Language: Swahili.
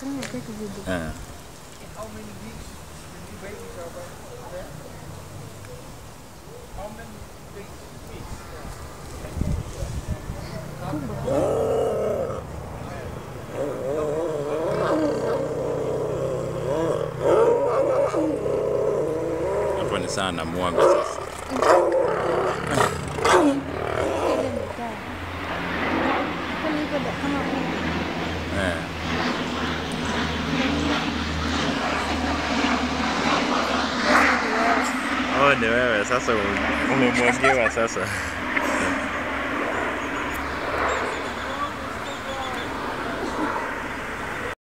take a video. And how many weeks the new babies are there? How many weeks? hapo ni sana muanga sasa. Oh, ni wewe sasa umemwagiwa sasa.